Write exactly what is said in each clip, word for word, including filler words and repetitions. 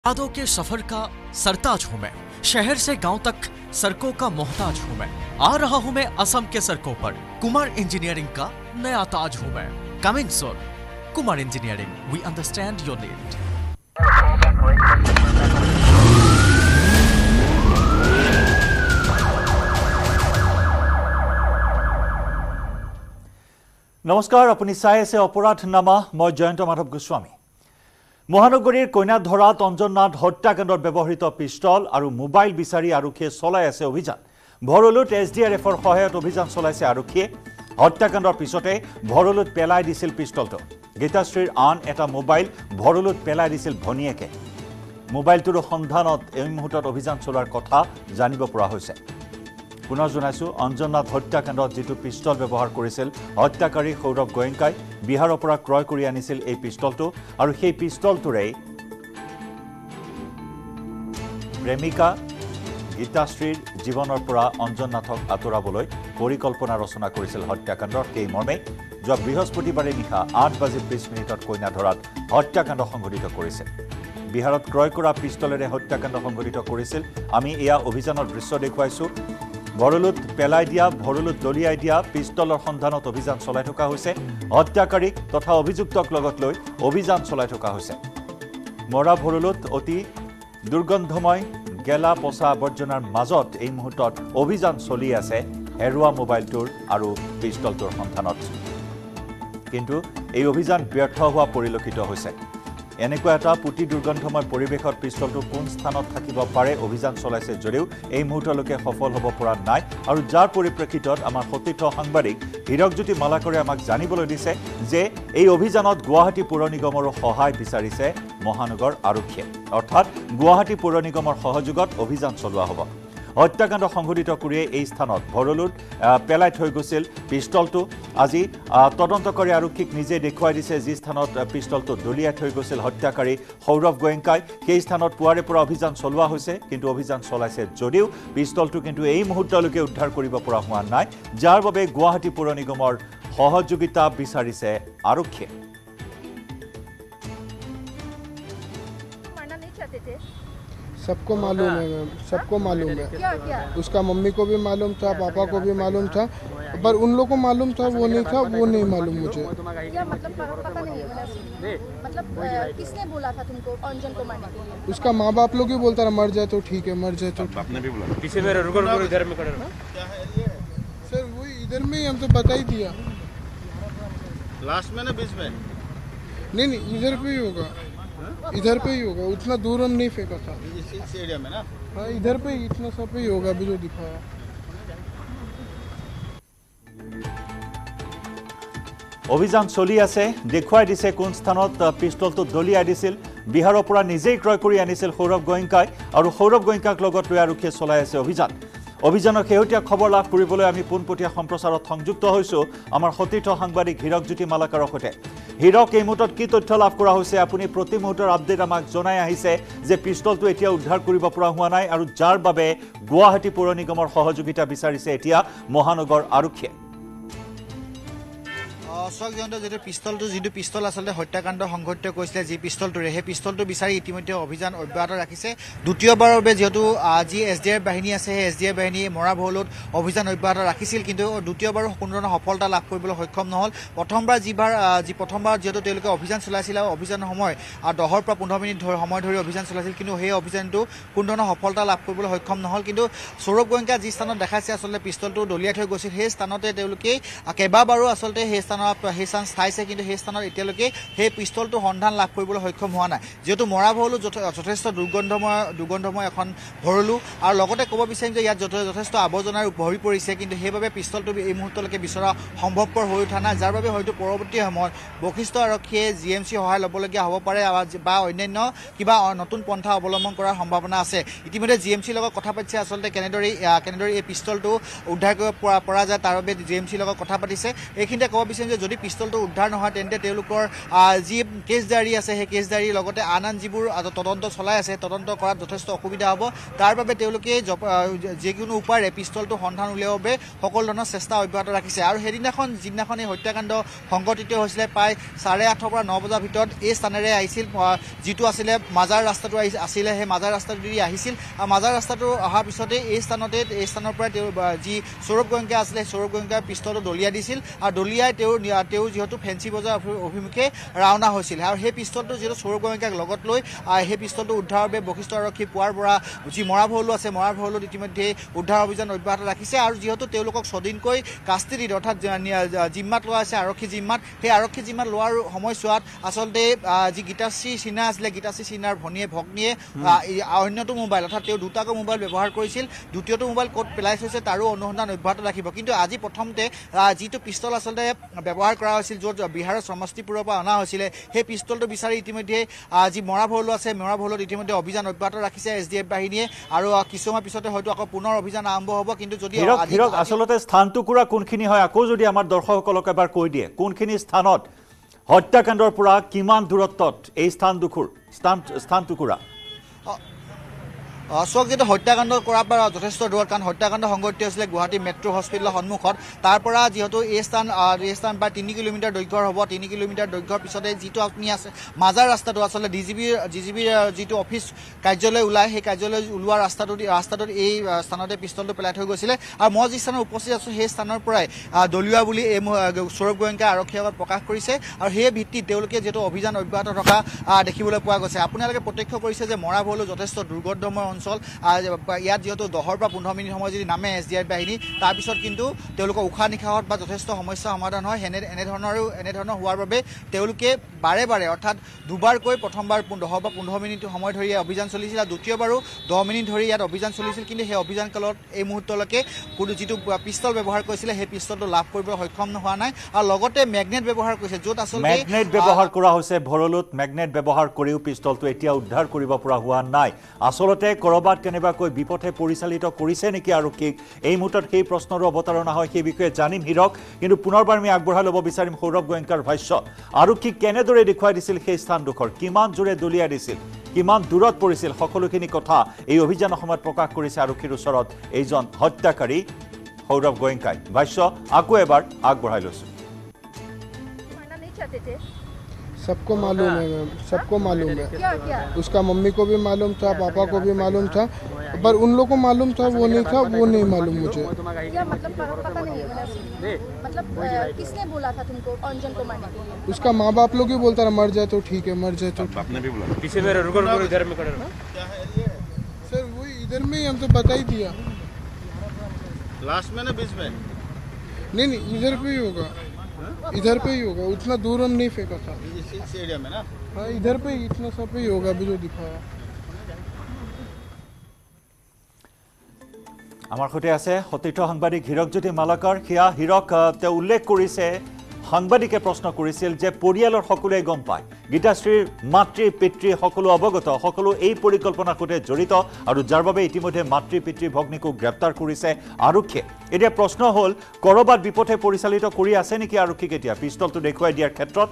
यादों के सफर का सरताज हूँ मैं, शहर से गांव तक सड़कों का मोहताज हूँ मैं। आ रहा हूँ मैं असम के सड़कों पर, कुमार इंजीनियरिंग का नया ताज हूँ मैं। Coming soon, Kumar engineering, we understand your need. नमस्कार, अपनी चाই আছে अपराधनामा। मैं जयंत माधव गोस्वामी। মহানগৰীৰ কইনাধৰাত অঞ্জননাথ হত্যাকাণ্ডত ব্যৱহৃত পিস্তল আৰু মোবাইল বিচাৰি আৰক্ষীয়ে চলাই আছে অভিযান। ভৰলুত এছডিআৰএফৰ সহায়ত অভিযান চলাইছে আৰক্ষীয়ে। হত্যাকাণ্ডৰ পিছতে ভৰলুত পেলাই দিছিল পিস্তলটো। গীতাশ্ৰীৰ আন এটা মোবাইল ভৰলুত পেলাই দিছিল ভনীয়েকে। মোবাইলটোৰ সন্ধানত এই মুহূৰ্তত অভিযান চলোৱাৰ কথা জানিব পৰা হৈছে। পুনৰ জনাইছো, অঞ্জননাথ হত্যাকাণ্ডত যেটো পিস্তল ব্যৱহাৰ কৰিছিল হত্যাকাৰী সৌৰভ গোয়েংকাই বিহাৰৰ পৰা ক্ৰয় কৰি আনিছিল এই পিস্তলটো, আৰু সেই পিস্তলটোৰে প্ৰেমিকা গীতাশ্ৰীৰ জীৱনৰ পৰা অঞ্জননাথক আঁতৰাবলৈ পৰিকল্পনা ৰচনা কৰিছিল হত্যাকাণ্ডৰ। সেই মৰ্মে যোৱা বৃহস্পতিবাৰে নিশা আঠ বাজি ত্ৰিশ মিনিটত কইনাধৰাত হত্যাকাণ্ড সংঘটিত কৰিছিল। বিহাৰত ক্ৰয় কৰা পিস্তলেৰে হত্যাকাণ্ড সংঘটিত কৰিছিল। আমি এয়া অভিযানৰ দৃশ্য দেখুৱাইছো। ভৰলুত পেলাই দিয়া, ভৰলুত দলিয়াই দিয়া পিস্তলৰ সন্ধানত অভিযান চলাই থকা হৈছে। হত্যাকাৰীক তথা অভিযুক্তক লগত লৈ অভিযান চলাই থকা হৈছে। মৰা ভৰলুত অতি দুৰ্গন্ধময় গেলা পচা আৱৰ্জনাৰ মাজত এই মুহূৰ্তত অভিযান চলি আছে হেৰুৱা মোবাইলটোৰ আৰু পিস্তলটোৰ সন্ধানত। কিন্তু এই অভিযান ব্যৰ্থ হোৱা পৰিলক্ষিত হৈছে। এনেকুৱা এটা পুতি দুৰ্গন্ধময় পৰিৱেশত পিস্তলটো কোন স্থানত থাকিব পাৰে অভিযান চলাইছে যদিও এই মুহূৰ্তলৈকে সফল হ'ব পৰা নাই। আৰু যাৰ পৰিপ্ৰেক্ষিতত আমাৰ সতীৰ্থ সাংবাদিক হীৰকজ্যোতি মালাকৰে আমাক জানিবলৈ দিছে যে এই অভিযানত গুৱাহাটী পৌৰ নিগমৰো সহায় বিচাৰিছে মহানগৰ আৰক্ষীয়ে। অৰ্থাৎ গুৱাহাটী পৌৰ নিগমৰ সহযোগত অভিযান চলোৱা হ'ব। হত্যাকাণ্ড সংঘটিত কৰিয়ে এই স্থানত ভৰলুত পেলাই থৈ গৈছিল পিস্তলটো। আজি তদন্তকাৰী আৰক্ষীক নিজে দেখুৱাই দিছে যি স্থানত পিস্তলটো দলিয়াই থৈ গৈছিল হত্যাকাৰী সৌৰভ গোয়েংকাই। সেই স্থানত পুৱাৰে পৰা অভিযান চলোৱা হৈছে, কিন্তু অভিযান চলাইছে যদিও পিস্তলটো কিন্তু এই মুহূৰ্তলৈকে উদ্ধাৰ কৰিব পৰা হোৱা নাই, যাৰ বাবে গুৱাহাটী পৌৰ নিগমৰ সহযোগিতা বিচাৰিছে আৰক্ষীয়ে। सबको मालूम है मैम, सबको मालूम है। क्या क्या? उसका मम्मी को भी मालूम था, पापा को भी मालूम था, पर उन लोगों को मालूम था, वो नहीं था, वो नहीं मालूम मुझे। क्या मतलब पता नहीं है? मतलब किसने बोला था तुमको अंजन को मारने के लिए? उसका माँ बाप लोग ही बोलता रहा मर जाए तो ठीक है, मर जाए तो। आपने भी बोला पीछे मेरे रुको रुको इधर में खड़े रहो। सर वही इधर में ही हम तो बता ही दिया। लास्ट में ना बीच में? नहीं नहीं, इधर पे ही होगा, इधर पे ही होगा। उतना दूर हम नहीं फेंका था। इस एरिया में ना? हाँ, इधर पे ही, इतना सा पे ही होगा अभी जो दिखाया। অভিযান চলি আছে। দেখুৱাই দিছে কোন স্থানত পিস্তলটো দলিয়াই দিছিল। বিহাৰৰ পৰা নিজেই ক্ৰয় কৰি আনিছিল সৌৰভ গোয়েংকাই, আৰু সৌৰভ গোয়েংকাক লগত লৈ আৰক্ষীয়ে চলাই আছে অভিযান। অভিযানৰ শেহতীয়া খবৰ লাভ কৰিবলৈ আমি পোনপটীয়া সম্প্ৰচাৰত সংযুক্ত হৈছোঁ আমাৰ সতীৰ্থ সাংবাদিক হীৰকজ্যোতি মালাকাৰৰ সৈতে। হীৰক, এই মুহূৰ্তত কি তথ্য লাভ কৰা হৈছে? আপুনি প্ৰতি মুহূৰ্তৰ আপডেট আমাক জনাই আহিছে যে পিস্তলটো এতিয়া উদ্ধাৰ কৰিব পৰা হোৱা নাই, আৰু যাৰ বাবে গুৱাহাটী পৌৰ নিগমৰ সহযোগিতা বিচাৰিছে এতিয়া মহানগৰ আৰক্ষীয়ে। অশোক জয়ন্ত, যেটো পিস্তলটো যিটো পিস্তল আচলতে হত্যাকাণ্ড সংঘটিত কৰিছিলে যি পিস্তলটোৰে, সেই পিস্তলটো বিচাৰি ইতিমধ্যে অভিযান অব্যাহত ৰাখিছে। দ্বিতীয়বাৰৰ বাবে যিহেতু যি এছ ডি আৰ বাহিনী আছে, সেই এছ ডি আৰ বাহিনীয়ে মৰা ভৰলুত অভিযান অব্যাহত ৰাখিছিল, কিন্তু দ্বিতীয়বাৰো কোনো ধৰণৰ সফলতা লাভ কৰিবলৈ সক্ষম নহ'ল। প্ৰথমবাৰ যিবাৰ যি প্ৰথমবাৰ যিহেতু তেওঁলোকে অভিযান চলাইছিল, অভিযানৰ সময় দহৰ পৰা পোন্ধৰ মিনিট ধৰি সময় ধৰি অভিযান চলাইছিল, কিন্তু সেই অভিযানটো কোনো ধৰণৰ সফলতা লাভ কৰিবলৈ সক্ষম নহ'ল। কিন্তু সৌৰভ গোয়েংকা যি স্থানত দেখাইছে আচলতে পিস্তলটো দলিয়াই থৈ গৈছিল, সেই স্থানতে তেওঁলোকে কেইবাবাৰো আচলতে সেই স্থানত সেই স্থান চাইছে, কিন্তু সেই স্থানত এতিয়ালৈকে সেই পিস্তলটো সন্ধান লাভ কৰিবলৈ সক্ষম হোৱা নাই। যিহেতু মৰা ভৰলু যথেষ্ট দুৰ্গন্ধময় দুৰ্গন্ধময় এখন ভৰলু, আৰু লগতে ক'ব বিচাৰিম যে ইয়াত যথেষ্ট আৱৰ্জনাৰ ভৰি পৰিছে, কিন্তু সেইবাবে পিস্তলটো এই মুহূৰ্তলৈকে বিচৰা সম্ভৱপৰ হৈ উঠা নাই, যাৰ বাবে হয়তো পৰৱৰ্তী সময়ত বশিষ্ঠ আৰক্ষীয়ে জি এম চি সহায় ল'বলগীয়া হ'ব পাৰে বা অন্যান্য কিবা নতুন পন্থা অৱলম্বন কৰাৰ সম্ভাৱনা আছে। ইতিমধ্যে জি এম চিৰ লগত কথা পাতিছে আচলতে কেনেদৰে কেনেদৰে এই পিস্তলটো উদ্ধাৰ কৰিব পৰা যায়, তাৰ বাবে জি এম চিৰ লগত কথা পাতিছে। এইখিনিতে ক'ব বিচাৰিম যে যদি যদি পিষ্টলটো উদ্ধাৰ নহয় তেন্তে তেওঁলোকৰ যি কেছ ডায়েৰী আছে সেই কেছ ডায়েৰীৰ লগতে আন আন যিবোৰ তদন্ত চলাই আছে তদন্ত কৰাত যথেষ্ট অসুবিধা হ'ব তাৰ বাবে তেওঁলোকে যিকোনো উপায়েৰে পিষ্টলটো সন্ধান উলিয়াবৰ বাবে সকলো ধৰণৰ চেষ্টা অব্যাহত ৰাখিছে আৰু সেইদিনাখন যিদিনাখন এই হত্যাকাণ্ড সংঘটিত হৈছিলে প্ৰায় চাৰে আঠৰ পৰা ন বজাৰ ভিতৰত এই স্থানেৰে আহিছিল যিটো আছিলে মাজাৰ ৰাস্তাটো আছিলে সেই মাজাৰ ৰাস্তাটো দি আহিছিল আৰু মাজাৰ ৰাস্তাটো অহাৰ পিছতে এই স্থানতে এই স্থানৰ পৰা তেওঁ যি সৌৰভ গোয়েংকা আছিলে সৌৰভ গোয়েংকাই পিষ্টলটো দলিয়াই দিছিল আৰু দলিয়াই তেওঁ তেওঁ যিহেতু ফেঞ্চি বজাৰ অভিমুখে ৰাওনা হৈছিল আৰু সেই পিষ্টলটো যিহেতু সৌৰভ গোয়েংকাক লগত লৈ সেই পিষ্টলটো উদ্ধাৰৰ বাবে বশিষ্ঠ আৰক্ষী পুৱাৰ পৰা যি মৰা ভৰলু আছে মৰা ভৰলুত ইতিমধ্যে উদ্ধাৰ অভিযান অব্যাহত ৰাখিছে আৰু যিহেতু তেওঁলোকক ছদিনকৈ কাষ্টিডিত অৰ্থাৎ জিম্মাত লোৱা আছে আৰক্ষী জিম্মাত সেই আৰক্ষী জিম্মাত লোৱাৰ সময়ছোৱাত আচলতে যি গীতাশ্ৰী সিনহা আছিলে গীতাশ্ৰী সিনহাৰ ভনীয়ে ভগ্নীয়ে অন্যটো মোবাইল অৰ্থাৎ তেওঁ দুটাকৈ মোবাইল ব্যৱহাৰ কৰিছিল দ্বিতীয়টো মোবাইল ক'ত পেলাই থৈছে তাৰো অনুসন্ধান অব্যাহত ৰাখিব কিন্তু আজি প্ৰথমতে যিটো পিষ্টল আচলতে ব্যৱহাৰ কৰা হৈছিল য'ত বিহাৰৰ সমষ্টিপুৰৰ পৰা অনা হৈছিলে সেই পিষ্টলটো বিচাৰি ইতিমধ্যে যি মৰা ভৰলু আছে মৰা ভৰলুত ইতিমধ্যে অভিযান অব্যাহত ৰাখিছে এছ ডি এফ বাহিনীয়ে আৰু কিছুমান পিছতে হয়তো আকৌ পুনৰ অভিযান আৰম্ভ হ'ব কিন্তু যদি আচলতে স্থানটুকুৰা কোনখিনি হয় আকৌ যদি আমাৰ দৰ্শকসকলক এবাৰ কৈ দিয়ে কোনখিনি স্থানত হত্যাকাণ্ডৰ পৰা কিমান দূৰত্বত এই স্থানটুকুৰ স্থান স্থানটুকুৰা চক যেটা হত্যাকাণ্ড কৰাৰ পৰা যথেষ্ট দূৰত কাৰণ হত্যাকাণ্ড সংঘটিত হৈছিলে গুৱাহাটী মেট্ৰ' হস্পিটেলৰ সন্মুখত তাৰ পৰা যিহেতু এই স্থান এই স্থান প্ৰায় তিনি কিলোমিটাৰ দৈৰ্ঘ্যৰ হ'ব তিনি কিলোমিটাৰ দৈৰ্ঘ্যৰ পিছতে যিটো আপুনি আছে মাজাৰ ৰাস্তাটো আচলতে ডি জি বিৰ ডি জি বিৰ যিটো অফিচ কাৰ্যালয় ওলাই সেই কাৰ্যালয় ওলোৱা ৰাস্তাটো ৰাস্তাটোত এই স্থানতে পিষ্টলটো পেলাই থৈ গৈছিলে আৰু মই যি স্থানত উপস্থিত আছোঁ সেই স্থানৰ পৰাই দলিওৱা বুলি এই সৌৰভ গোয়েংকাই আৰক্ষীৰ আগত প্ৰকাশ কৰিছে আৰু সেই ভিত্তিত তেওঁলোকে যিহেতু অভিযান অব্যাহত থকা দেখিবলৈ পোৱা গৈছে আপোনালোকে প্ৰত্যক্ষ কৰিছে যে মৰা ভৰলু যথেষ্ট দুৰ্গন্ধময় অঞ্চল ইয়াত যেহেতু দহৰ পৰা পোন্ধৰ মিনিট সময় যদি নামে এছ ডি এফ বাহিনী তাৰপিছত কিন্তু তেওঁলোকৰ উশাহ নিশাহত বা যথেষ্ট সমস্যা সমাধান হয় এনে এনেধৰণৰো এনেধৰণৰ হোৱাৰ বাবে তেওঁলোকে বাৰে বাৰে অৰ্থাৎ দুবাৰকৈ প্ৰথমবাৰ দহৰ পৰা পোন্ধৰ মিনিট সময় ধৰি অভিযান চলিছিল আৰু দ্বিতীয়বাৰো দহ মিনিট ধৰি ইয়াত অভিযান চলিছিল কিন্তু সেই অভিযান কালত এই মুহূৰ্তলৈকে কোনো যিটো পিষ্টল ব্যৱহাৰ কৰিছিলে সেই পিষ্টলটো লাভ কৰিবলৈ সক্ষম হোৱা নাই আৰু লগতে মেগনেট ব্যৱহাৰ কৰিছে য'ত আচলতে মেগনেট ব্যৱহাৰ কৰা হৈছে ভৰলুত মেগনেট ব্যৱহাৰ কৰিও পিষ্টলটো এতিয়া উদ্ধাৰ কৰিব পৰা হোৱা নাই আচলতে কৰবাত কেনেবাকৈ বিপথে পৰিচালিত কৰিছে নেকি আৰক্ষীক এই মুহূৰ্তত সেই প্ৰশ্নৰো অৱতাৰণা হয় সেই বিষয়ে জানিম হিৰক কিন্তু পুনৰবাৰ আমি আগবঢ়াই ল'ব বিচাৰিম সৌৰভ গোয়েংকাৰ ভাষ্য আৰক্ষীক কেনেদৰে দেখুৱাই দিছিল সেই স্থানডোখৰ কিমান জোৰে দলিয়াই দিছিল কিমান দূৰত পৰিছিল সকলোখিনি কথা এই অভিযানৰ সময়ত প্ৰকাশ কৰিছে আৰক্ষীৰ ওচৰত এইজন হত্যাকাৰী সৌৰভ গোয়েংকাই ভাষ্য আকৌ এবাৰ আগবঢ়াই লৈছোঁ सबको मालूम है मैम सबको मालूम है क्या क्या उसका मम्मी को भी मालूम था पापा को भी मालूम था पर उन लोगों को मालूम था वो नहीं था वो नहीं मालूम मुझे क्या मतलब पता नहीं मतलब किसने बोला था तुमको अंजन को मारने के लिए उसका माँ बाप लोग ही बोलता रहा मर जाए तो ठीक है मर जाए तो आपने भी बोला पीछे मेरे रुको रुको इधर में खड़े रहो सर वही इधर में ही हम तो बता ही दिया लास्ट में ना बीच में नहीं नहीं इधर पे ही होगा इधर पे ही होगा उतना दूर हम नहीं फेंका था इस एरिया में ना हाँ इधर पे ही इतना सा पे ही होगा अभी जो दिखाया আমাৰ সৈতে আছে সতীৰ্থ সাংবাদিক হীৰকজ্যোতি মালাকাৰ হিয়া হীৰক তেওঁ উল্লেখ কৰিছে সাংবাদিকে প্ৰশ্ন কৰিছিল যে পৰিয়ালৰ সকলোৱে গম পায় গীতাশ্ৰীৰ মাতৃ পিতৃ সকলো অৱগত সকলো এই পৰিকল্পনাৰ সৈতে জড়িত আৰু যাৰ বাবে ইতিমধ্যে মাতৃ পিতৃ ভগ্নীকো গ্ৰেপ্তাৰ কৰিছে আৰক্ষীয়ে এতিয়া প্ৰশ্ন হ'ল কৰবাত বিপথে পৰিচালিত কৰি আছে নেকি আৰক্ষীক এতিয়া পিষ্টলটো দেখুৱাই দিয়াৰ ক্ষেত্ৰত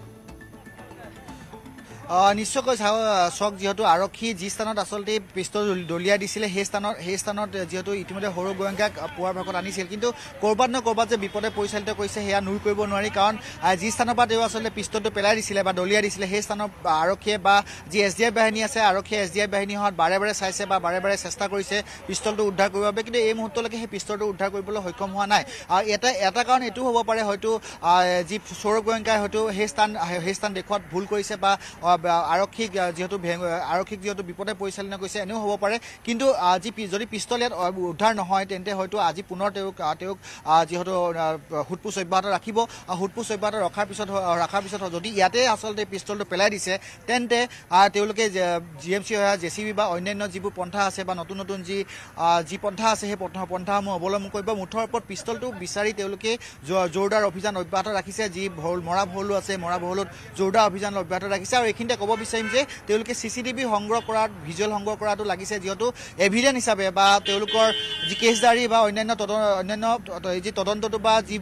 নিশ্চয়কৈ চক যেহেতু আৰক্ষী যি স্থানত আচলতে পিষ্টল দলিয়াই দিছিলে সেই স্থানত সেই স্থানত যেহেতু ইতিমধ্যে সৌৰভ গোয়েংকাক পুৱাৰ ভাগত আনিছিল কিন্তু ক'ৰবাত ন ক'ৰবাত যে বিপদে পৰিচালিত কৰিছে সেয়া নুই কৰিব নোৱাৰি কাৰণ যি স্থানৰ পৰা তেওঁ আচলতে পিষ্টলটো পেলাই দিছিলে বা দলিয়াই দিছিলে সেই স্থানৰ আৰক্ষীয়ে বা যি এছ ডি এফ বাহিনী আছে আৰক্ষীয়ে এছ ডি এফ বাহিনীহঁত বাৰে বাৰে চাইছে বা বাৰে বাৰে চেষ্টা কৰিছে পিষ্টলটো উদ্ধাৰ কৰিবৰ বাবে কিন্তু এই মুহূৰ্তলৈকে সেই পিষ্টলটো উদ্ধাৰ কৰিবলৈ সক্ষম হোৱা নাই আৰু এটা এটা কাৰণ এইটো হ'ব পাৰে হয়তো যি সৌৰভ গোয়েংকাই হয়তো সেই স্থান সেই স্থান দেখুৱাত ভুল কৰিছে বা আৰক্ষীক যেহেতু আৰক্ষীক যেহেতু বিপদে পৰিচালনা কৰিছে এনেও হ'ব পাৰে কিন্তু আজি যদি পিষ্টল ইয়াত উদ্ধাৰ নহয় তেন্তে হয়তো আজি পুনৰ তেওঁক তেওঁক যিহেতু সোধপোছ অব্যাহত ৰাখিব সোধপোছ অব্যাহত ৰখাৰ পিছত ৰখাৰ পিছত যদি ইয়াতে আচলতে পিষ্টলটো পেলাই দিছে তেন্তে তেওঁলোকে G M C J C B বা অন্যান্য যিবোৰ পন্থা আছে বা নতুন নতুন যি যি পন্থা আছে সেই পন্থা পন্থাসমূহ অৱলম্বন কৰিব মুঠৰ ওপৰত পিষ্টলটো বিচাৰি তেওঁলোকে জোৰদাৰ অভিযান অব্যাহত ৰাখিছে যি মৰা ভৰলু আছে মৰা ভৰলুত জোৰদাৰ অভিযান অব্যাহত ৰাখিছে আৰু এইখিনিতে ক'ব বিচাৰিম যে তেওঁলোকে চি চি টিভি সংগ্ৰহ কৰাত ভিজুৱেল সংগ্ৰহ কৰাটো লাগিছে যিহেতু এভিডেন্স হিচাপে বা তেওঁলোকৰ যি কেছ ডায়েৰী বা অন্যান্য অন্যান্য যি তদন্তটো বা যি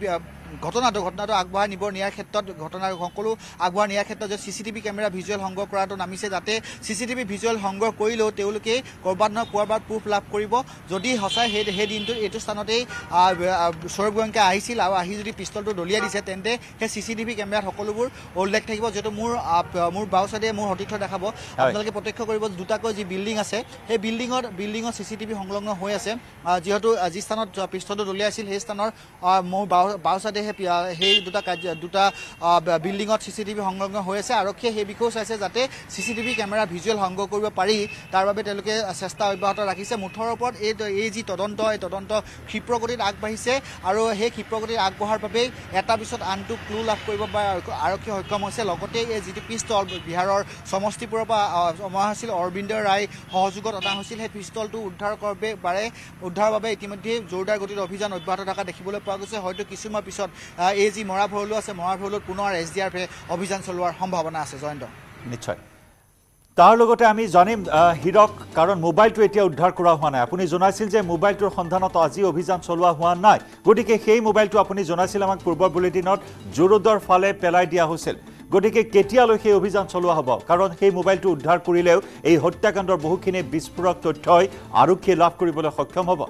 ঘটনাটো ঘটনাটো আগবঢ়াই নিব নিয়াৰ ক্ষেত্ৰত ঘটনাৰ সকলো আগবঢ়াই নিয়াৰ ক্ষেত্ৰত যে C C TV camera visual সংগ্ৰহ কৰাটো নামিছে যাতে চি চি টিভি ভিজুৱেল সংগ্ৰহ কৰিলেও তেওঁলোকে ক'ৰবাত নহয় ক'ৰবাত প্ৰুফ লাভ কৰিব যদি সঁচাই সেই সেই দিনটোত এইটো স্থানতেই সৌৰভ গোয়েংকাই আহিছিল আৰু আহি যদি পিষ্টলটো দলিয়াই দিছে তেন্তে সেই চি চি টিভি কেমেৰাত সকলোবোৰ উল্লেখ থাকিব যিহেতু মোৰ মোৰ বাওঁ চাইডে মোৰ সতীৰ্থ দেখাব আপোনালোকে প্ৰত্যক্ষ কৰিব দুটাকৈ যি বিল্ডিং আছে সেই বিল্ডিঙত বিল্ডিঙত চি চি টিভি সংলগ্ন হৈ আছে যিহেতু যি স্থানত পিষ্টলটো দলিয়াইছিল সেই স্থানৰ মোৰ বাওঁ চাইডে সেই দুটা কাৰ্য দুটা বিল্ডিঙত চি চি টিভি সংলগ্ন হৈ আছে আৰক্ষীয়ে সেই বিষয়েও চাইছে যাতে C C TV camera visual সংগ্ৰহ কৰিব পাৰি তাৰ বাবে তেওঁলোকে চেষ্টা অব্যাহত ৰাখিছে মুঠৰ ওপৰত এই এই যি তদন্ত এই তদন্ত ক্ষিপ্ৰগতিত আগবাঢ়িছে আৰু সেই ক্ষিপ্ৰগতিত আগবঢ়াৰ বাবেই এটা পিছত আনটো ক্লু লাভ কৰিব বা আৰক্ষী সক্ষম হৈছে লগতে এই যিটো পিষ্টল বিহাৰৰ সমষ্টিপুৰৰ পৰা অনা হৈছিল অৰবিন্দ ৰায় সহযোগত অনা হৈছিল সেই পিষ্টলটো উদ্ধাৰ বাবে বাৰে উদ্ধাৰৰ বাবে ইতিমধ্যে জোৰদাৰ গতিত অভিযান অব্যাহত থকা দেখিবলৈ পোৱা গৈছে হয়তো কিছুমান পিছত এই যি মৰা ভৰলু আছে মৰা ভৰলুত পুনৰ এছ ডি আৰ এফে অভিযান চলোৱাৰ সম্ভাৱনা আছে জয়ন্ত নিশ্চয় তাৰ লগতে আমি জানিম হিৰক কাৰণ মোবাইলটো এতিয়া উদ্ধাৰ কৰা হোৱা নাই আপুনি জনাইছিল যে মোবাইলটোৰ সন্ধানত আজি অভিযান চলোৱা হোৱা নাই গতিকে সেই মোবাইলটো আপুনি জনাইছিল আমাক পূৰ্বৰ বুলেটিনত জোৰদৰ ফালে পেলাই দিয়া হৈছিল গতিকে কেতিয়ালৈ সেই অভিযান চলোৱা হ'ব কাৰণ সেই মোবাইলটো উদ্ধাৰ কৰিলেও এই হত্যাকাণ্ডৰ বহুখিনি বিস্ফোৰক তথ্যই আৰক্ষীয়ে লাভ কৰিবলৈ সক্ষম হ'ব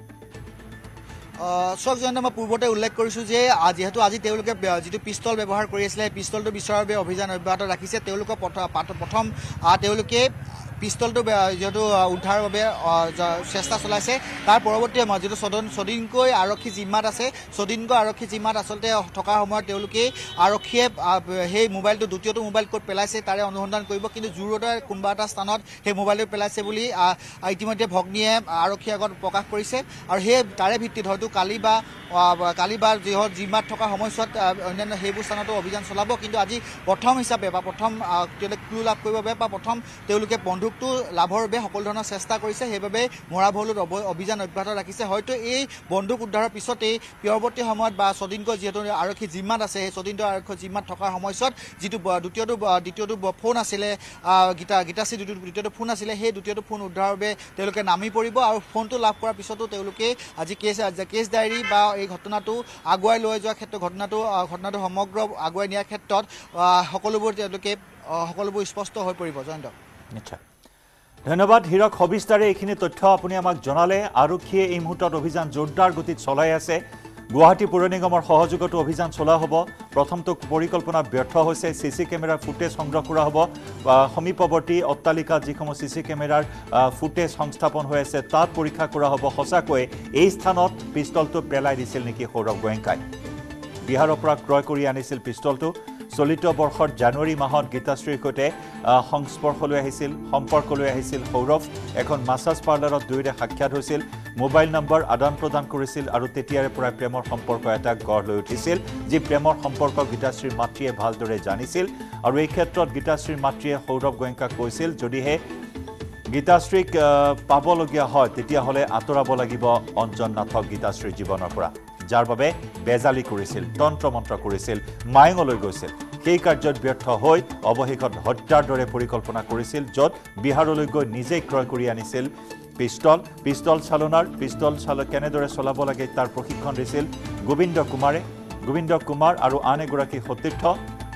চক জয়ন্ত মই পূৰ্বতে উল্লেখ কৰিছোঁ যে যিহেতু আজি তেওঁলোকে যিটো পিষ্টল ব্যৱহাৰ কৰি আছিলে সেই পিষ্টলটো বিচৰাৰ বাবে অভিযান অব্যাহত ৰাখিছে তেওঁলোকক প্ৰথম তেওঁলোকে পিষ্টলটো যিহেতু উদ্ধাৰৰ বাবে চেষ্টা চলাইছে তাৰ পৰৱৰ্তী সময়ত যিটো ছদিন ছদিনকৈ আৰক্ষী জিম্মাত আছে ছদিনকৈ আৰক্ষী জিম্মাত আচলতে থকাৰ সময়ত তেওঁলোকে আৰক্ষীয়ে সেই মোবাইলটো দ্বিতীয়টো মোবাইল ক'ত পেলাইছে তাৰে অনুসন্ধান কৰিব কিন্তু জোৰদাৰ কোনোবা এটা স্থানত সেই মোবাইলটো পেলাইছে বুলি ইতিমধ্যে ভগ্নীয়ে আৰক্ষীৰ আগত প্ৰকাশ কৰিছে আৰু সেই তাৰে ভিত্তিত হয়তো কালি বা কালি বা যিহত জিম্মাত থকা সময়ছোৱাত অন্যান্য সেইবোৰ স্থানতো অভিযান চলাব কিন্তু আজি প্ৰথম হিচাপে বা প্ৰথম তেওঁলোকে ক্লু লাভ কৰিবৰ বাবে বা প্ৰথম তেওঁলোকে বন্ধুক লাভৰ বাবে সকলো ধৰণৰ চেষ্টা কৰিছে সেইবাবে মৰা ভৰলুত অভিযান অব্যাহত ৰাখিছে হয়তো এই বন্দুক উদ্ধাৰৰ পিছতেই পৰৱৰ্তী সময়ত বা ছদিনকৈ যিহেতু আৰক্ষী জিম্মাত আছে সেই ছদিনটো আৰক্ষী জিম্মাত থকাৰ সময়ছোৱাত যিটো দ্বিতীয়টো দ্বিতীয়টো ফোন আছিলে গীতা গীতাশ্ৰী দ্বিতীয়টো ফোন আছিলে সেই দ্বিতীয়টো ফোন উদ্ধাৰৰ বাবে তেওঁলোকে নামি পৰিব আৰু ফোনটো লাভ কৰাৰ পিছতো তেওঁলোকে আজি কেছ কেছ ডায়েৰী বা এই ঘটনাটো আগুৱাই লৈ যোৱাৰ ক্ষেত্ৰত ঘটনাটো ঘটনাটো সমগ্ৰ আগুৱাই নিয়াৰ ক্ষেত্ৰত সকলোবোৰ তেওঁলোকে সকলোবোৰ স্পষ্ট হৈ পৰিব জয়ন্ত নিশ্চয় ধন্যবাদ হিৰক সবিস্তাৰে এইখিনি তথ্য আপুনি আমাক জনালে আৰক্ষীয়ে এই মুহূৰ্তত অভিযান জোৰদাৰ গতিত চলাই আছে গুৱাহাটী পৌৰ নিগমৰ সহযোগতো অভিযান চলোৱা হ'ব প্ৰথমটো পৰিকল্পনা ব্যৰ্থ হৈছে চিচি কেমেৰাৰ ফুটেজ সংগ্ৰহ কৰা হ'ব সমীপৱৰ্তী অট্টালিকাত যিসমূহ চিচি কেমেৰাৰ ফুটেজ সংস্থাপন হৈ আছে তাত পৰীক্ষা কৰা হ'ব সঁচাকৈ এই স্থানত পিষ্টলটো পেলাই দিছিল নেকি সৌৰভ গোয়েংকাই বিহাৰৰ পৰা ক্ৰয় কৰি আনিছিল পিষ্টলটো চলিত বৰ্ষৰ জানুৱাৰী মাহত গীতাশ্ৰীৰ সৈতে সংস্পৰ্শলৈ আহিছিল সম্পৰ্কলৈ আহিছিল সৌৰভ এখন মাছাজ পাৰ্লাৰত দুয়োৰে সাক্ষাৎ হৈছিল মোবাইল নম্বৰ আদান প্ৰদান কৰিছিল আৰু তেতিয়াৰে পৰা প্ৰেমৰ সম্পৰ্ক এটা গঢ় লৈ উঠিছিল যি প্ৰেমৰ সম্পৰ্ক গীতাশ্ৰীৰ মাতৃয়ে ভালদৰে জানিছিল আৰু এই ক্ষেত্ৰত গীতাশ্ৰীৰ মাতৃয়ে সৌৰভ গোয়েংকাক কৈছিল যদিহে গীতাশ্ৰীক পাবলগীয়া হয় তেতিয়াহ'লে আঁতৰাব লাগিব অঞ্জন নাথক গীতাশ্ৰীৰ জীৱনৰ পৰা যাৰ বাবে বেজালি কৰিছিল তন্ত্ৰ মন্ত্ৰ কৰিছিল মায়ঙলৈ গৈছিল সেই কাৰ্যত ব্যৰ্থ হৈ অৱশেষত হত্যাৰ দৰে পৰিকল্পনা কৰিছিল য'ত বিহাৰলৈ গৈ নিজেই ক্ৰয় কৰি আনিছিল পিষ্টল পিষ্টল চালনাৰ পিষ্টল চাল কেনেদৰে চলাব লাগে তাৰ প্ৰশিক্ষণ দিছিল গোবিন্দ কুমাৰে গোবিন্দ কুমাৰ আৰু আন এগৰাকী সতীৰ্থ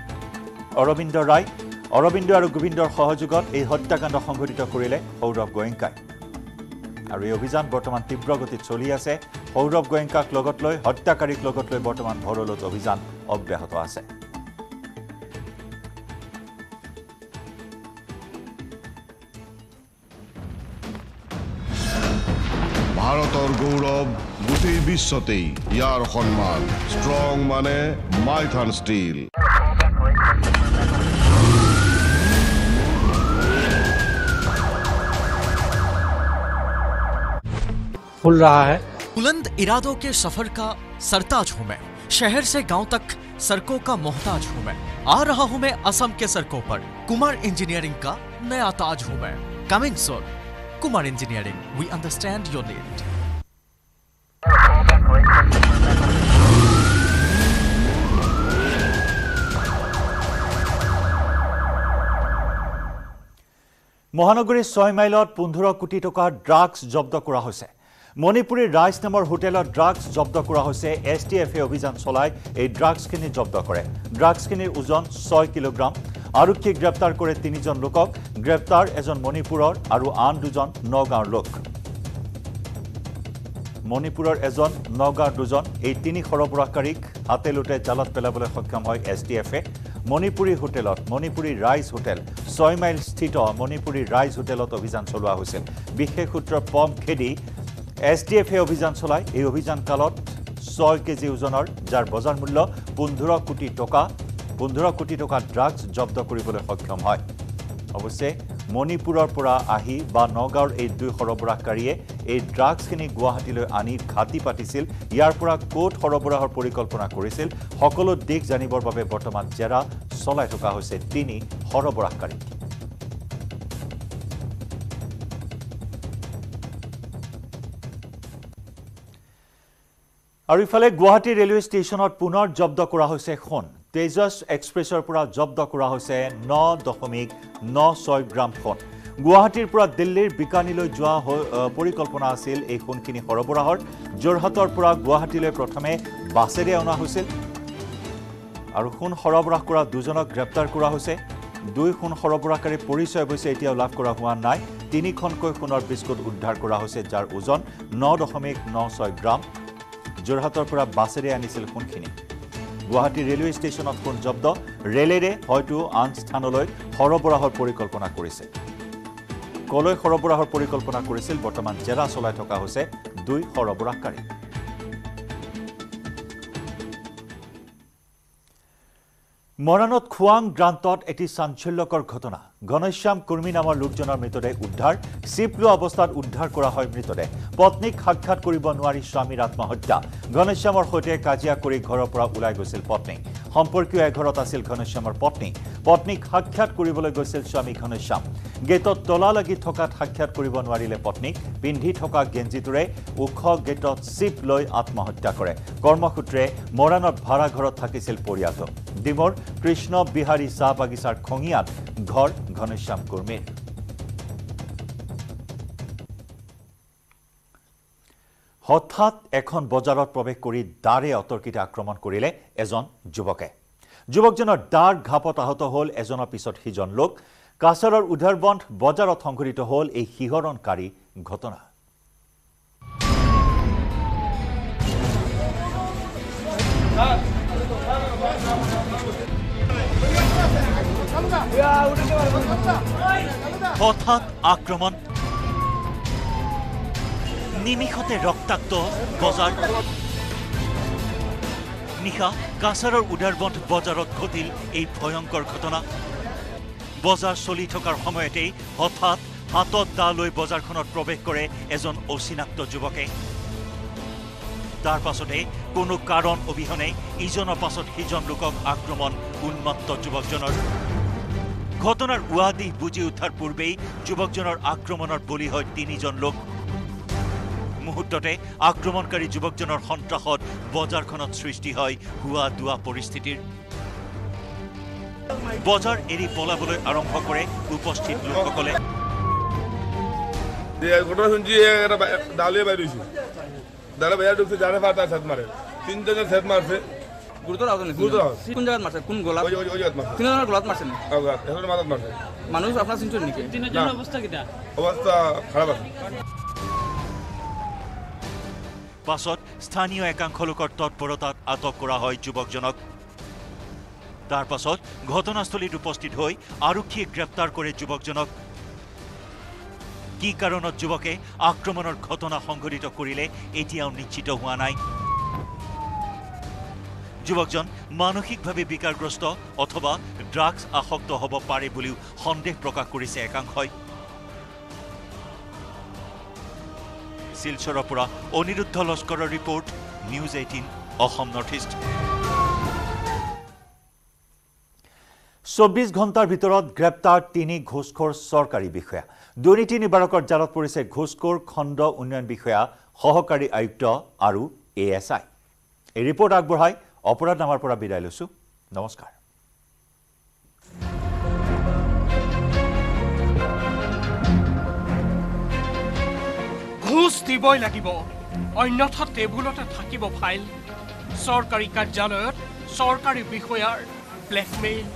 অৰবিন্দ ৰায় অৰবিন্দ আৰু গোবিন্দৰ সহযোগত এই হত্যাকাণ্ড সংঘটিত কৰিলে সৌৰভ গোয়েংকাই আৰু এই অভিযান বৰ্তমান তীব্ৰ গতিত চলি আছে সৌৰভ গোয়েংকাক লগত লৈ হত্যাকাৰীক লগত লৈ বৰ্তমান ভৰলুত অভিযান অব্যাহত আছে ভাৰতৰ গৌৰৱ গোটেই বিশ্বতেই ইয়াৰ সন্মান ষ্ট্ৰং মানে মাইথান ষ্টীল खुल रहा है बुलंद इरादों के सफर का सरताज हूं मैं शहर से गांव तक सड़कों का मोहताज हूं मैं आ रहा हूं मैं असम के सड़कों पर कुमार इंजीनियरिंग का नया ताज हूं मैं coming soon Kumar engineering we understand your need মহানগৰীৰ ছয় মাইলত পোন্ধৰ কোটি টকাৰ ড্ৰাগছ জব্দ কৰা হৈছে মণিপুৰী ৰাইজ নামৰ হোটেলত ড্ৰাগছ জব্দ কৰা হৈছে এছ টি এফে অভিযান চলাই এই ড্ৰাগছখিনি জব্দ কৰে ড্ৰাগছখিনিৰ ওজন ছয় কিলোগ্ৰাম আৰক্ষী গ্ৰেপ্তাৰ কৰে তিনিজন লোকক গ্ৰেপ্তাৰ এজন মণিপুৰৰ আৰু আন দুজন নগাঁৱৰ লোক মণিপুৰৰ এজন নগাঁৱৰ দুজন এই তিনি সৰবৰাহকাৰীক হাতে লোটে জালত পেলাবলৈ সক্ষম হয় এছ টি এফে মণিপুৰী হোটেলত মণিপুৰী ৰাইজ হোটেল ছয় মাইল স্থিত মণিপুৰী ৰাইজ হোটেলত অভিযান চলোৱা হৈছিল বিশেষ সূত্ৰৰ পম খেদি এছ টি এফে অভিযান চলাই এই অভিযান কালত ছয় কেজি ওজনৰ যাৰ বজাৰ মূল্য পোন্ধৰ কোটি টকা পোন্ধৰ কোটি টকা ড্ৰাগছ জব্দ কৰিবলৈ সক্ষম হয় অৱশ্যে মণিপুৰৰ পৰা আহি বা নগাঁৱৰ এই দুই সৰবৰাহকাৰীয়ে এই ড্ৰাগছখিনি গুৱাহাটীলৈ আনি ঘাটি পাতিছিল ইয়াৰ পৰা কোট সৰবৰাহৰ পৰিকল্পনা কৰিছিল সকলো দিশ জানিবৰ বাবে বৰ্তমান জেৰা চলাই থকা হৈছে তিনি সৰবৰাহকাৰী আৰু ইফালে গুৱাহাটী ৰেলৱে ষ্টেচনত পুনৰ জব্দ কৰা হৈছে সোণ তেজছ এক্সপ্ৰেছৰ পৰা জব্দ কৰা হৈছে ন দশমিক ন ছয় গ্ৰাম সোণ গুৱাহাটীৰ পৰা দিল্লীৰ বিকানীলৈ যোৱা পৰিকল্পনা আছিল এই সোণখিনি সৰবৰাহৰ যোৰহাটৰ পৰা গুৱাহাটীলৈ প্ৰথমে বাছেৰে অনা হৈছিল আৰু সোণ সৰবৰাহ কৰা দুজনক গ্ৰেপ্তাৰ কৰা হৈছে দুই সোণ সৰবৰাহকাৰীৰ পৰিচয় অৱশ্যে এতিয়াও লাভ কৰা হোৱা নাই তিনিখনকৈ সোণৰ বিস্কুট উদ্ধাৰ কৰা হৈছে যাৰ ওজন ন দশমিক ন ছয় গ্ৰাম যোৰহাটৰ পৰা বাছেৰে আনিছিল সোণখিনি গুৱাহাটী ৰেলৱে ষ্টেচনত সোণ জব্দ ৰেলেৰে হয়তো আন স্থানলৈ সৰবৰাহৰ পৰিকল্পনা কৰিছে কলৈ সৰবৰাহৰ পৰিকল্পনা কৰিছিল বৰ্তমান জেৰা চলাই থকা হৈছে দুই সৰবৰাহকাৰী মৰাণত খোৱাং গ্ৰান্তত এটি চাঞ্চল্যকৰ ঘটনা ঘনশ্যাম কুৰ্মী নামৰ লোকজনৰ মৃতদেহ উদ্ধাৰ চিপ লোৱা অৱস্থাত উদ্ধাৰ কৰা হয় মৃতদেহ পত্নীক সাক্ষাৎ কৰিব নোৱাৰি স্বামীৰ আত্মহত্যা ঘনশ্যামৰ সৈতে কাজিয়া কৰি ঘৰৰ পৰা ওলাই গৈছিল পত্নী সম্পৰ্কীয় এঘৰত আছিল ঘনশ্যামৰ পত্নী পত্নীক সাক্ষাৎ কৰিবলৈ গৈছিল স্বামী ঘনশ্যাম গেটত তলা লাগি থকাত সাক্ষাৎ কৰিব নোৱাৰিলে পত্নীক পিন্ধি থকা গেঞ্জিটোৰে ওখ গেটত চিপ লৈ আত্মহত্যা কৰে কৰ্মসূত্ৰে মৰাণত ভাড়া ঘৰত থাকিছিল পৰিয়ালটো ডিমৰ কৃষ্ণ বিহাৰী চাহ বাগিচাৰ খঙিয়াত ঘৰ ঘনশ্যাম কুৰ্মীৰ হঠাৎ এখন বজাৰত প্ৰৱেশ কৰি দাৰে অতৰ্কিতে আক্ৰমণ কৰিলে এজন যুৱকে যুৱকজনৰ দাৰ ঘাপত আহত হ'ল এজনৰ পিছত সিজন লোক কাছাৰৰ উধাৰবন্ধ বজাৰত সংঘটিত হ'ল এই শিহৰণকাৰী ঘটনা হঠাৎ আক্ৰমণ নিমিষতে ৰক্তাক্ত বজাৰ নিশা কাছাৰৰ উধাৰবন্ধ বজাৰত ঘটিল এই ভয়ংকৰ ঘটনা বজাৰ চলি থকাৰ সময়তেই হঠাৎ হাতত দা লৈ বজাৰখনত প্ৰৱেশ কৰে এজন অচিনাক্ত যুৱকে তাৰ পাছতে কোনো কাৰণ অবিহনে ইজনৰ পাছত সিজন লোকক আক্ৰমণ উন্মত্ত যুৱকজনৰ ঘটনাৰ উৱাদিহ বুজি উঠাৰ পূৰ্বেই যুৱকজনৰ আক্ৰমণৰ বলি হয় তিনিজন লোক মুহূৰ্ততে আক্ৰমণকাৰী যুৱকজনৰ সন্ত্ৰাসত বজাৰখনত সৃষ্টি হয় হুৱা দুৱা পৰিস্থিতিৰ বজাৰ এৰি পলাবলৈ আৰম্ভ কৰে উপস্থিত লোকসকলে ঘটনা শুনছি ডালিয়ে বাইরেছি ডালে বাইরে ঢুকছে জানে ফাটা সাত মারে তিনজনের সাত মারছে গুরুতর আহত গুরুতর কোন জায়গায় মারছে কোন গোলা ওই ওই জায়গায় মারছে তিনজনের গোলাত মারছে না এখন মাথাত মারছে মানুষ আপনার চিনছেন নাকি তিনজনের অবস্থা কিটা অবস্থা খারাপ আছে পাছত স্থানীয় একাংশ লোকৰ তৎপৰতাত আটক কৰা হয় যুৱকজনক তাৰ পাছত ঘটনাস্থলীত উপস্থিত হৈ আৰক্ষীয়ে গ্ৰেপ্তাৰ কৰে যুৱকজনক কি কাৰণত যুৱকে আক্ৰমণৰ ঘটনা সংঘটিত কৰিলে এতিয়াও নিশ্চিত হোৱা নাই যুৱকজন মানসিকভাৱে বিকাৰগ্ৰস্ত অথবা ড্ৰাগছ আসক্ত হ'ব পাৰে বুলিও সন্দেহ প্ৰকাশ কৰিছে একাংশই শিলচৰৰ পৰা অনিৰুদ্ধ লস্কৰৰ report news eighteen Assam north east চৌব্বিছ ঘণ্টাৰ ভিতৰত গ্ৰেপ্তাৰ তিনি ঘোষখোৰ চৰকাৰী বিষয়া দুৰ্নীতি নিবাৰকৰ জালত পৰিছে ঘোষখোৰ খণ্ড উন্নয়ন বিষয়া সহকাৰী আয়ুক্ত আৰু এ এছ আই এই ৰিপৰ্ট আগবঢ়াই অপৰাধনামাৰ পৰা বিদায় লৈছো নমস্কাৰ ঘোষ ঘুষ দিবই লাগিব অন্যথা টেবুলতে থাকিব ফাইল চৰকাৰী কাৰ্যালয়ত চৰকাৰী বিষয়াৰ ব্লেকমেইল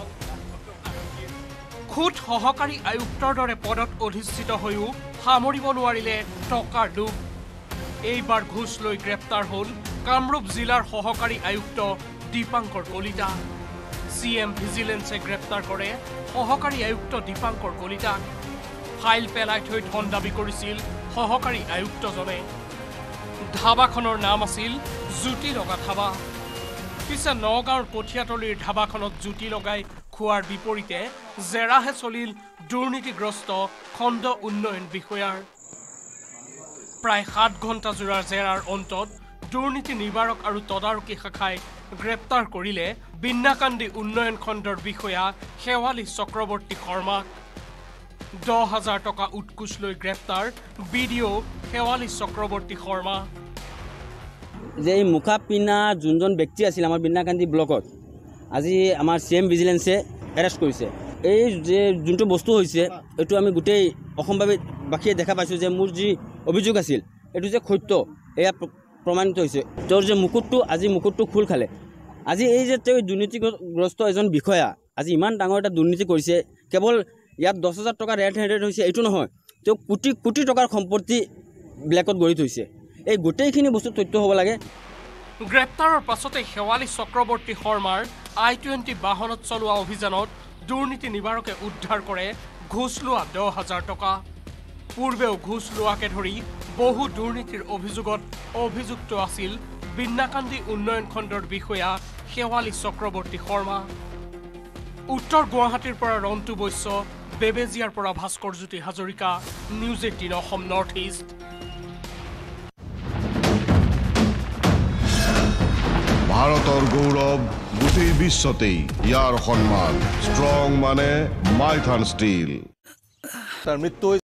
খুদ সহকাৰী আয়ুক্তৰ দৰে পদত অধিষ্ঠিত হৈও সামৰিব নোৱাৰিলে টকাৰ লোভ এইবাৰ ঘুষ লৈ গ্ৰেপ্তাৰ হ'ল কামৰূপ জিলাৰ সহকাৰী আয়ুক্ত দীপাংকৰ কলিতা চি এম ভিজিলেন্সে গ্ৰেপ্তাৰ কৰে সহকাৰী আয়ুক্ত দীপাংকৰ কলিতাক ফাইল পেলাই থৈ ধন দাবী কৰিছিল সহকাৰী আয়ুক্তজনে ধাবাখনৰ নাম আছিল জুতি লগা ধাবা পিছে নগাঁৱৰ কঠীয়াতলীৰ ধাবাখনত জুতি লগাই খোৱাৰ বিপৰীতে জেৰাহে চলিল দুৰ্নীতিগ্ৰস্ত খণ্ড উন্নয়ন বিষয়াৰ প্ৰায় সাত ঘণ্টা জোৰাৰ জেৰাৰ অন্তত দুৰ্নীতি নিবাৰক আৰু তদাৰকী শাখাই গ্ৰেপ্তাৰ কৰিলে বিন্নাকান্দি উন্নয়ন খণ্ডৰ বিষয়া শেৱালী চক্ৰৱৰ্তী শৰ্মাক দহ হাজাৰ টকা উৎকোচ লৈ গ্ৰেপ্তাৰ বিডিঅ শেৱালী চক্ৰৱৰ্তী শৰ্মা যে এই মুখা পিনা যোনজন ব্যক্তি আছিল আমাৰ বিন্নাকান্দি ব্লকত আজি আমাৰ চি এম ভিজিলেন্সে এৰেষ্ট কৰিছে এই যে যোনটো বস্তু হৈছে এইটো আমি গোটেই অসমবাসীয়ে দেখা পাইছোঁ যে মোৰ যি অভিযোগ আছিল এইটো যে সত্য এয়া প্ৰমাণিত হৈছে তেওঁৰ যে মুকুটটো আজি মুকুটটো খোল খালে আজি এই যে তেওঁ দুৰ্নীতিগ্ৰস্ত এজন বিষয়া আজি ইমান ডাঙৰ এটা দুৰ্নীতি কৰিছে কেৱল ইয়াত দহ হাজাৰ টকা ৰেড হেণ্ডেড হৈছে এইটো নহয় তেওঁ কোটি কোটি টকাৰ সম্পত্তি ব্লেকত গঢ়ি থৈছে এই গোটেইখিনি বস্তু তথ্য হ'ব লাগে গ্ৰেপ্তাৰৰ পাছতে শেৱালী চক্ৰৱৰ্তী শৰ্মাৰ আই টুৱেণ্টি বাহনত চলোৱা অভিযানত দুৰ্নীতি নিবাৰকে উদ্ধাৰ কৰে ঘুষ লোৱা দহ হাজাৰ টকা পূৰ্বেও ঘুষ লোৱাকে ধৰি বহু দুৰ্নীতিৰ অভিযোগত অভিযুক্ত আছিল বিন্নাকান্দি উন্নয়ন খণ্ডৰ বিষয়া শেৱালী চক্ৰৱৰ্তী শৰ্মা উত্তৰ গুৱাহাটীৰ পৰা ৰন্তু বৈশ্য বেবেজিয়াৰ পৰা Bhaskar Jyoti Hazarika news eighteen Assam north east ভাৰতৰ গৌৰৱ গোটেই বিশ্বতেই ইয়াৰ সন্মান ষ্ট্ৰং মানে মাইথান ষ্টীল তাৰ মৃত্যু